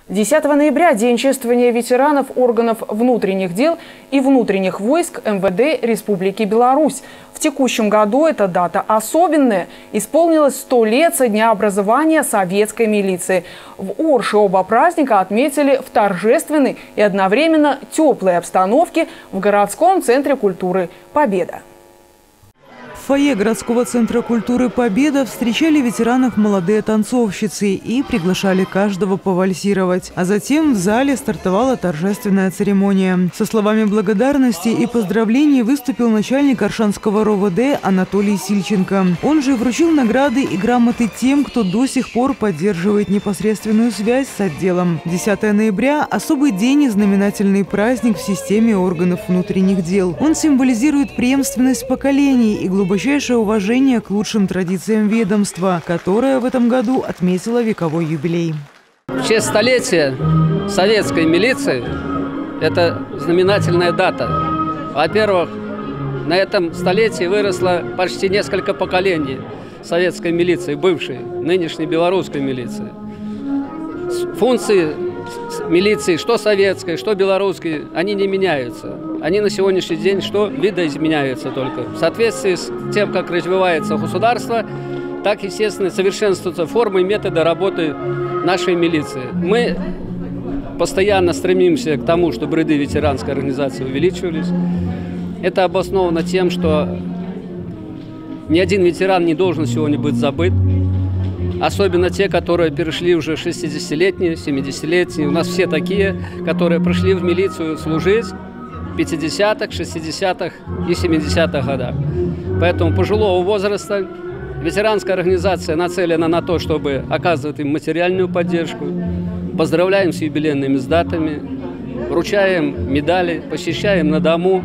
10 ноября – День чествования ветеранов органов внутренних дел и внутренних войск МВД Республики Беларусь. В текущем году эта дата особенная. Исполнилось 100 лет со дня образования советской милиции. В Орше оба праздника отметили в торжественной и одновременно теплой обстановке в городском центре культуры «Победа». В фойе городского центра культуры «Победа» встречали ветеранов молодые танцовщицы и приглашали каждого повальсировать. А затем в зале стартовала торжественная церемония. Со словами благодарности и поздравлений выступил начальник Оршанского РОВД Анатолий Сильченко. Он же вручил награды и грамоты тем, кто до сих пор поддерживает непосредственную связь с отделом. 10 ноября – особый день и знаменательный праздник в системе органов внутренних дел. Он символизирует преемственность поколений и глубочайшее уважение к лучшим традициям ведомства, которое в этом году отметило вековой юбилей. В честь столетия советской милиции это знаменательная дата. Во-первых, на этом столетии выросло почти несколько поколений советской милиции, бывшей, нынешней белорусской милиции. Функции милиции, что советской, что белорусской, они не меняются. Они на сегодняшний день что видоизменяются только. В соответствии с тем, как развивается государство, так, естественно, совершенствуются формы и методы работы нашей милиции. Мы постоянно стремимся к тому, чтобы ряды ветеранской организации увеличивались. Это обосновано тем, что ни один ветеран не должен сегодня быть забыт. Особенно те, которые перешли уже 60-летние, 70-летние. У нас все такие, которые пришли в милицию служить в 50-х, 60-х и 70-х годах. Поэтому пожилого возраста ветеранская организация нацелена на то, чтобы оказывать им материальную поддержку. Поздравляем с юбилейными датами, вручаем медали, посещаем на дому,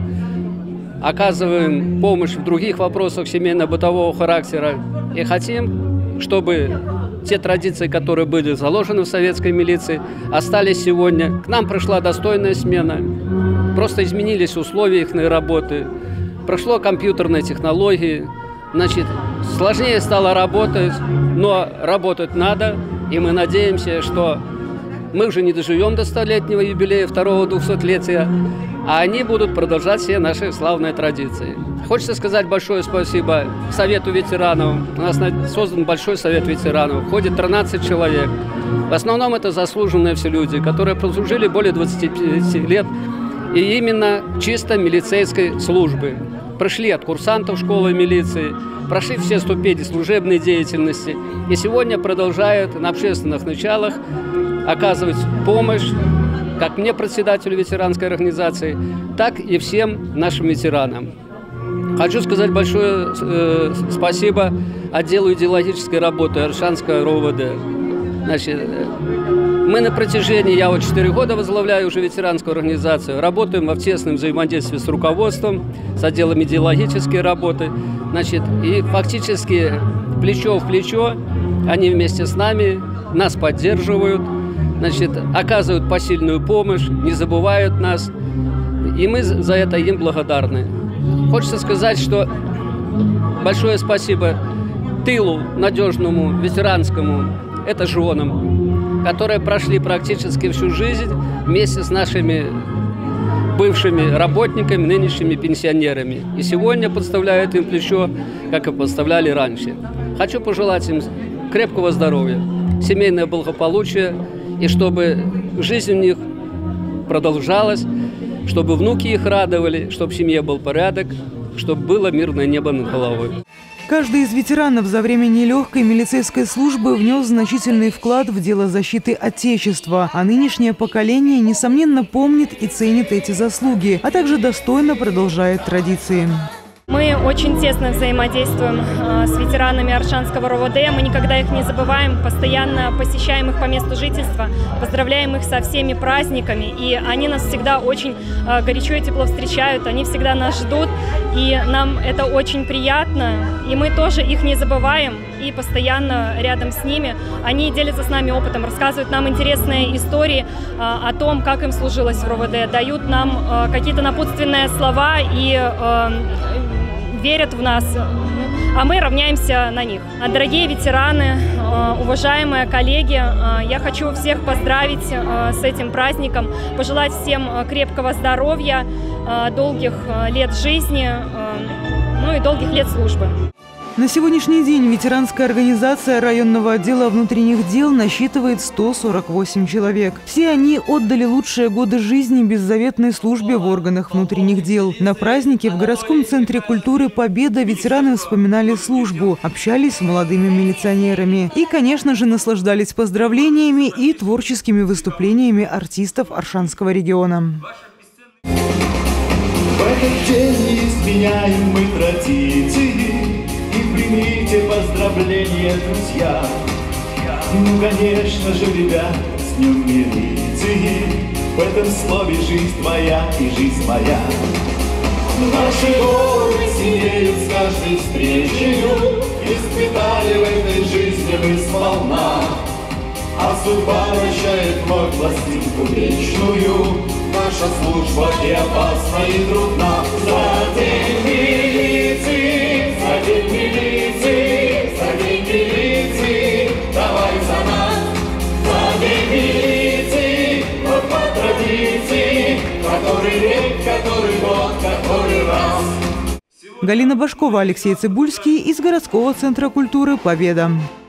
оказываем помощь в других вопросах семейно-бытового характера. И хотим, чтобы те традиции, которые были заложены в советской милиции, остались сегодня. К нам пришла достойная смена, просто изменились условия их работы, прошло компьютерные технологии, значит, сложнее стало работать, но работать надо, и мы надеемся, что мы уже не доживем до 100-летнего юбилея, второго 200-летия, а они будут продолжать все наши славные традиции. Хочется сказать большое спасибо Совету ветеранов. У нас создан большой совет ветеранов. Входит 13 человек. В основном это заслуженные все люди, которые прослужили более 25 лет. И именно чисто милицейской службы. Прошли от курсантов школы милиции, прошли все ступени служебной деятельности. И сегодня продолжают на общественных началах оказывать помощь как мне, председателю ветеранской организации, так и всем нашим ветеранам. Хочу сказать большое спасибо отделу идеологической работы Оршанского РОВД. Значит, мы на протяжении, я вот 4 года возглавляю уже ветеранскую организацию, работаем во тесном взаимодействии с руководством, с отделом идеологической работы. Значит, и фактически плечо в плечо они вместе с нами нас поддерживают, значит, оказывают посильную помощь, не забывают нас, и мы за это им благодарны. Хочется сказать, что большое спасибо тылу надежному, ветеранскому, это женам, которые прошли практически всю жизнь вместе с нашими бывшими работниками, нынешними пенсионерами. И сегодня подставляют им плечо, как и подставляли раньше. Хочу пожелать им крепкого здоровья, семейное благополучие, и чтобы жизнь у них продолжалась, чтобы внуки их радовали, чтобы в семье был порядок, чтобы было мирное небо над головой. Каждый из ветеранов за время нелегкой милицейской службы внес значительный вклад в дело защиты Отечества, а нынешнее поколение, несомненно, помнит и ценит эти заслуги, а также достойно продолжает традиции. Мы очень тесно взаимодействуем с ветеранами Оршанского РОВД, мы никогда их не забываем, постоянно посещаем их по месту жительства, поздравляем их со всеми праздниками, и они нас всегда очень горячо и тепло встречают, они всегда нас ждут, и нам это очень приятно, и мы тоже их не забываем, и постоянно рядом с ними. Они делятся с нами опытом, рассказывают нам интересные истории о том, как им служилось в РОВД, дают нам какие-то напутственные слова и верят в нас, а мы равняемся на них. Дорогие ветераны, уважаемые коллеги, я хочу всех поздравить с этим праздником, пожелать всем крепкого здоровья, долгих лет жизни, ну и долгих лет службы. На сегодняшний день ветеранская организация районного отдела внутренних дел насчитывает 148 человек. Все они отдали лучшие годы жизни беззаветной службе в органах внутренних дел. На празднике в городском центре культуры «Победа» ветераны вспоминали службу, общались с молодыми милиционерами и, конечно же, наслаждались поздравлениями и творческими выступлениями артистов Оршанского региона. В этот день неизменяемой традиции и примите поздравления, друзья. Ну, конечно же, ребят, с днем милиции. В этом слове жизнь твоя и жизнь моя. Наши головы синеют с каждой встречей, испытали в этой жизни мы сполна. А судьба вращает вновь пластинку вечную. Наша служба и опасна, и трудна. За день милиции, за день милиции, за день милиции, давай за нас. За день милиции, вот по традиции, который век, который год, который раз. Галина Башкова, Алексей Цибульский из городского центра культуры «Победа».